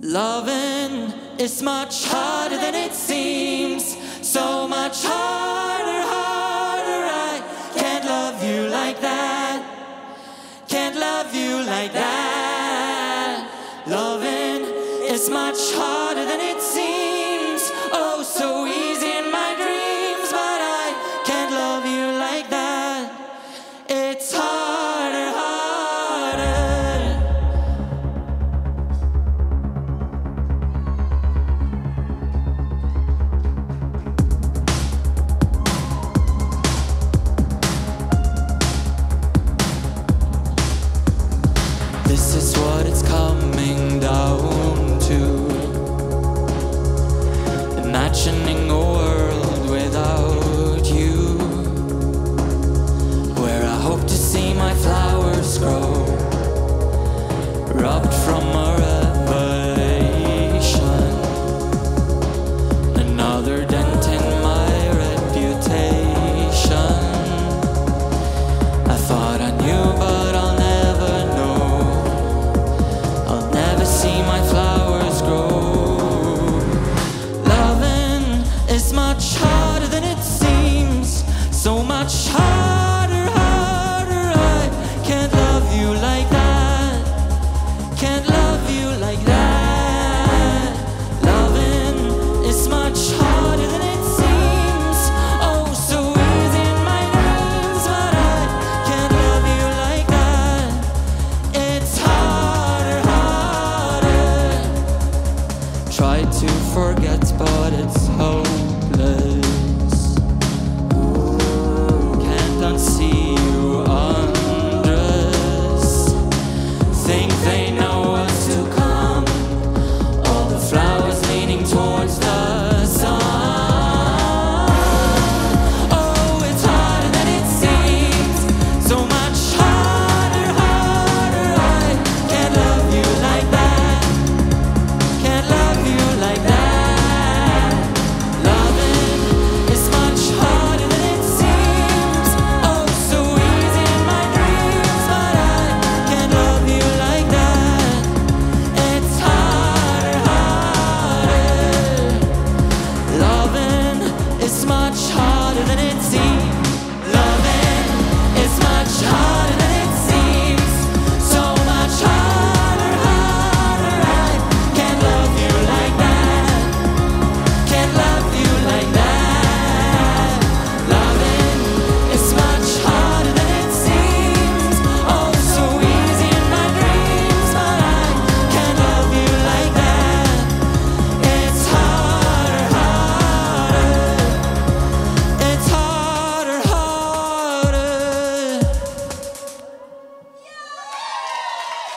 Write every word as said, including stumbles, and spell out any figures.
Loving is much harder than it seems. So much harder, harder. I can't love you like that. Can't love you like that. Loving is much harder than it seems. Oh, so easy in my dreams, but I can't love you like that. It's harder, harder. This is what it's coming down to. Imagining a world without you, where I hope to see my flowers grow, robbed from a revelation, another dent in my reputation. I thought I knew, but I'll never know. I'll never see my flowers grow. Loving is much harder than it seems. So much harder.